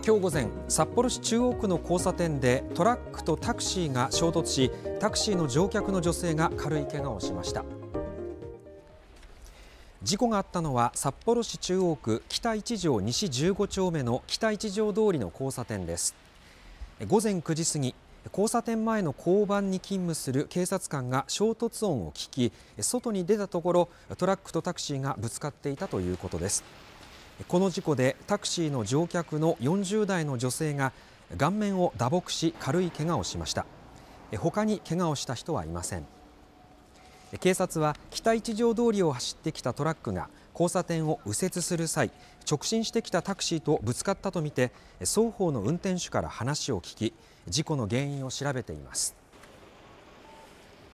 今日午前、札幌市中央区の交差点でトラックとタクシーが衝突し、タクシーの乗客の女性が軽い怪我をしました。事故があったのは札幌市中央区北一条西15丁目の北一条通りの交差点です。午前9時過ぎ、交差点前の交番に勤務する警察官が衝突音を聞き、外に出たところトラックとタクシーがぶつかっていたということです。この事故でタクシーの乗客の40代の女性が顔面を打撲し軽い怪我をしました。他に怪我をした人はいません。警察は北一条通りを走ってきたトラックが交差点を右折する際、直進してきたタクシーとぶつかったとみて双方の運転手から話を聞き、事故の原因を調べています。